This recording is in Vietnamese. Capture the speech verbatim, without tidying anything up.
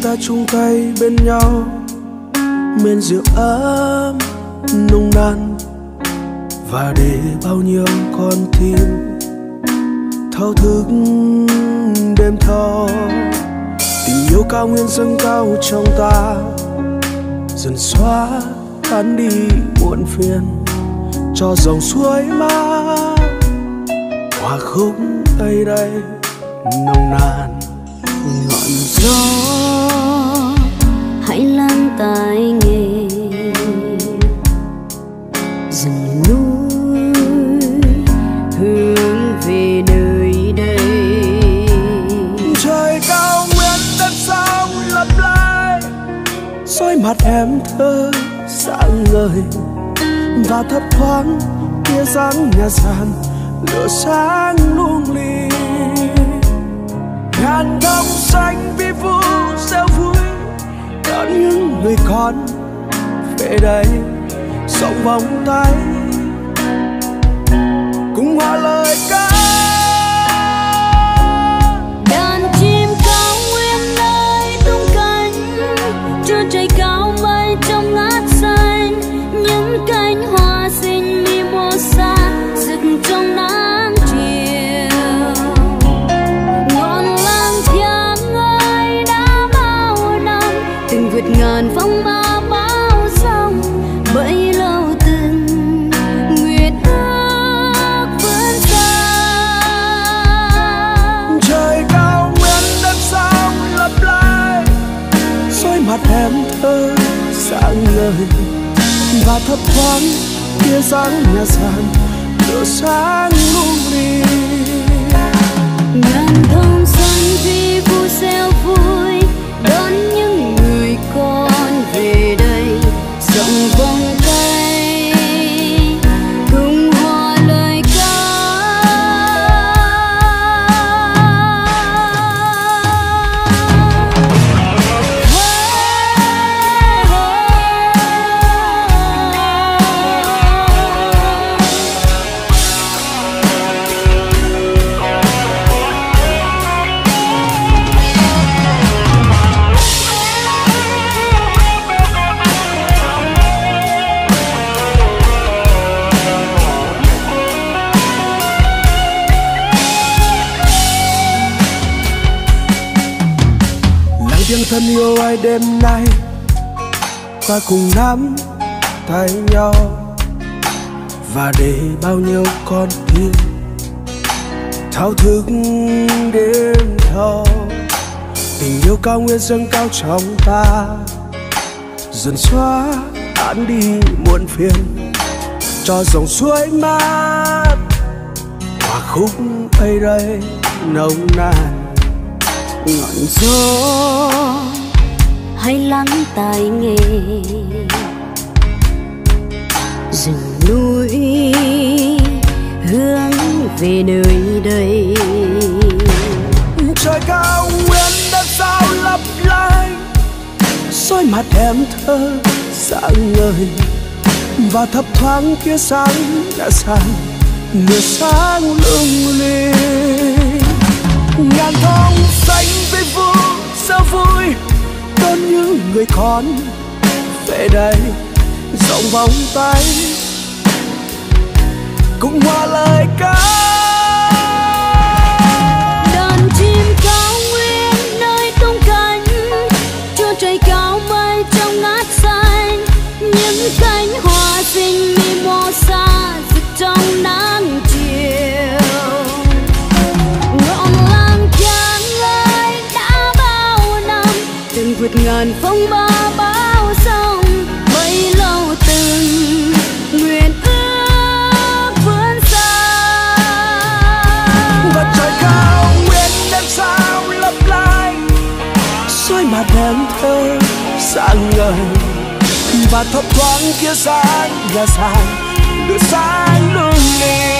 ta chung tay bên nhau, men rượu ấm nồng nàn, và để bao nhiêu con tim thao thức đêm thâu. Tình yêu cao nguyên dâng cao trong ta, dần xóa tan đi muộn phiền, cho dòng suối mát hòa khúc ấy đây nồng nàn. Ngọn gió hãy lan tai nghe, rừng núi hướng về nơi đây. Trời cao nguyên đất sao lấp lái, soi mặt em thơ sáng ngời, và thấp thoáng tia sáng nhà sàn lửa sáng lung linh. Ngàn góc xanh vi vu reo vui đón những người con về đây, sóng vòng tay cùng hòa lời ca. Đàn chim cao nguyên nơi tung cánh, cho trời cao mây trong ngát xanh, những cánh hoa xinh mimosa rực trong nắng chiều. Ngọn lang thang ơi đã bao năm từng vượt ngàn phong ba bão sông, bấy lâu từng nguyện ước vươn xa. Trời cao nguyên đất sao lấp lái, soi mặt em thơ sáng ngời, và thấp thoáng tia sáng nhà sàn lửa sáng lung linh. Ngàn thông xanh vi vu reo vui đón những người con về đây, rộng vòng tay cùng hòa lời ca. Tiếng thân yêu ai đêm nay, ta cùng nắm tay nhau, và để bao nhiêu con tim thao thức đêm thâu. Tình yêu cao nguyên dâng cao trong ta, dần xóa tan đi muộn phiền, cho dòng suối mát hòa khúc ấy đây nồng nàn. Ngọn gió hãy lắng tai nghe, rừng núi hướng về nơi đây. Trời cao nguyên đất sao lấp lánh, soi mặt em thơ sáng ngời, và thấp thoáng tia sáng đã sàn lửa sáng lung linh. Ngàn thông xanh với vu sao vui đón những người con về đây, rộng vòng tay cùng hòa lời ca. Đàn chim cao nguyên nơi tung cánh, cho trời cao mây trong ngát xanh, những cánh hoa xinh mimosa rực trong nắng chiều. Từng vượt ngàn phong ba bão sông, bấy lâu từng nguyện ước vươn xa. Và trời cao nguyên đất sao lấp lánh, soi mặt em thơ sáng ngời, và thấp thoáng kia sáng nhà sàn lửa sáng lung linh.